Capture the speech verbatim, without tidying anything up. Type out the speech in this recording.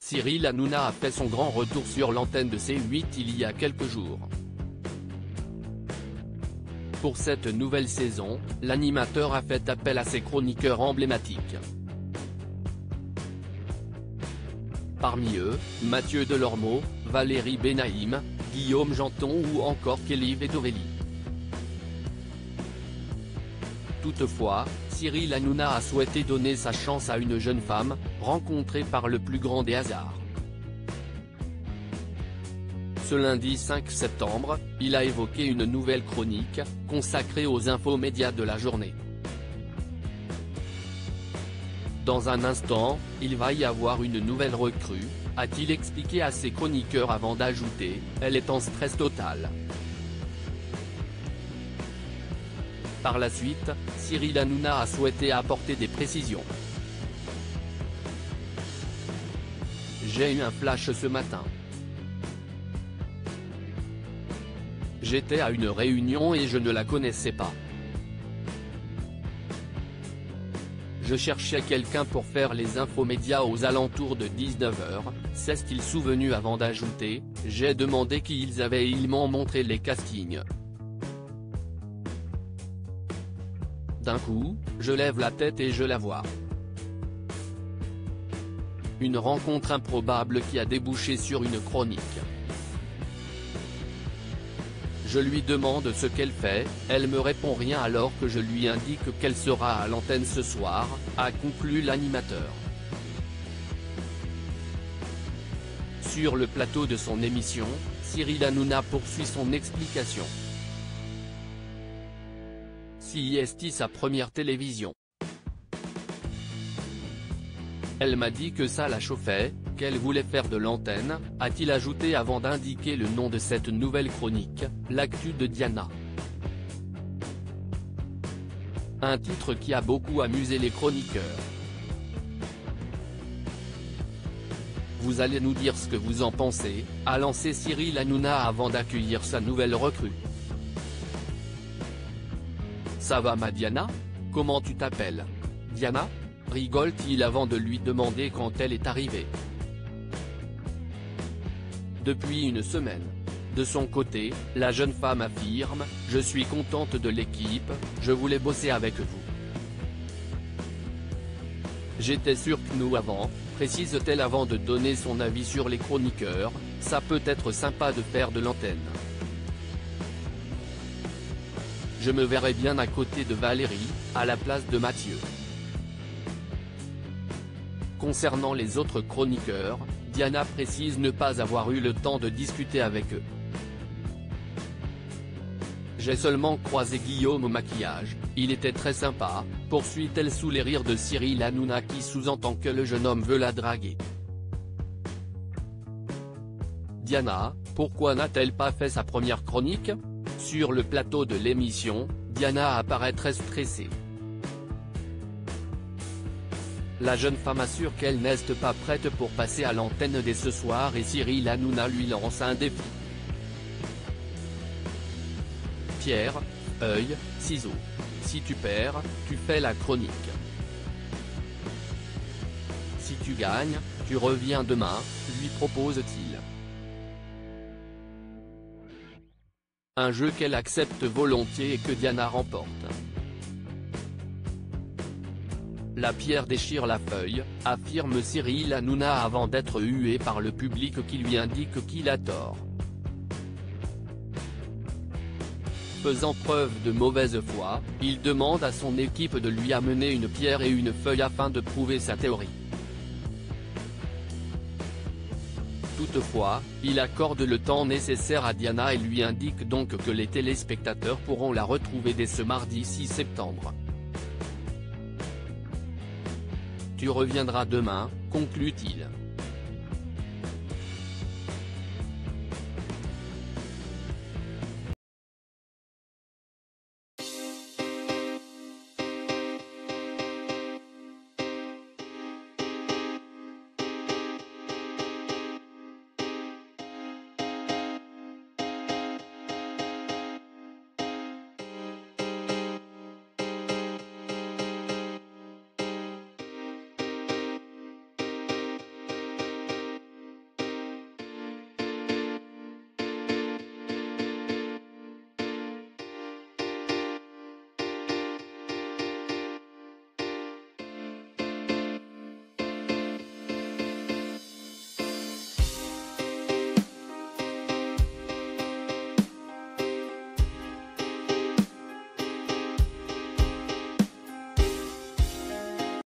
Cyril Hanouna a fait son grand retour sur l'antenne de C huit il y a quelques jours. Pour cette nouvelle saison, l'animateur a fait appel à ses chroniqueurs emblématiques. Parmi eux, Mathieu Delormeau, Valérie Benaïm, Guillaume Janton ou encore Kelly Vedovely. Toutefois, Cyril Hanouna a souhaité donner sa chance à une jeune femme, rencontrée par le plus grand des hasards. Ce lundi cinq septembre, il a évoqué une nouvelle chronique, consacrée aux infomédias de la journée. Dans un instant, il va y avoir une nouvelle recrue, a-t-il expliqué à ses chroniqueurs avant d'ajouter, elle est en stress total. Par la suite, Cyril Hanouna a souhaité apporter des précisions. J'ai eu un flash ce matin. J'étais à une réunion et je ne la connaissais pas. Je cherchais quelqu'un pour faire les infomédias aux alentours de dix-neuf heures, s'est-il souvenu avant d'ajouter, j'ai demandé qui ils avaient et ils m'ont montré les castings. D'un coup, je lève la tête et je la vois. Une rencontre improbable qui a débouché sur une chronique. Je lui demande ce qu'elle fait, elle me répond rien alors que je lui indique qu'elle sera à l'antenne ce soir, a conclu l'animateur. Sur le plateau de son émission, Cyril Hanouna poursuit son explication. Si est sa première télévision. Elle m'a dit que ça la chauffait, qu'elle voulait faire de l'antenne, a-t-il ajouté avant d'indiquer le nom de cette nouvelle chronique, l'actu de Diana. Un titre qui a beaucoup amusé les chroniqueurs. Vous allez nous dire ce que vous en pensez, a lancé Cyril Hanouna avant d'accueillir sa nouvelle recrue. Ça va ma Diana? Comment tu t'appelles? Diana? Rigole-t-il avant de lui demander quand elle est arrivée. Depuis une semaine. De son côté, la jeune femme affirme, je suis contente de l'équipe, je voulais bosser avec vous. J'étais sûre que nous avant, précise-t-elle avant de donner son avis sur les chroniqueurs, ça peut être sympa de faire de l'antenne. Je me verrais bien à côté de Valérie, à la place de Mathieu. Concernant les autres chroniqueurs, Diana précise ne pas avoir eu le temps de discuter avec eux. J'ai seulement croisé Guillaume au maquillage, il était très sympa, poursuit-elle sous les rires de Cyril Hanouna qui sous-entend que le jeune homme veut la draguer. Diana, pourquoi n'a-t-elle pas fait sa première chronique? Sur le plateau de l'émission, Diana apparaît très stressée. La jeune femme assure qu'elle n'est pas prête pour passer à l'antenne dès ce soir et Cyril Hanouna lui lance un défi. Pierre, œil, ciseaux. Si tu perds, tu fais la chronique. Si tu gagnes, tu reviens demain, lui propose-t-il. Un jeu qu'elle accepte volontiers et que Diana remporte. La pierre déchire la feuille, affirme Cyril Hanouna avant d'être hué par le public qui lui indique qu'il a tort. Faisant preuve de mauvaise foi, il demande à son équipe de lui amener une pierre et une feuille afin de prouver sa théorie. Toutefois, il accorde le temps nécessaire à Diana et lui indique donc que les téléspectateurs pourront la retrouver dès ce mardi six septembre. Tu reviendras demain, conclut-il.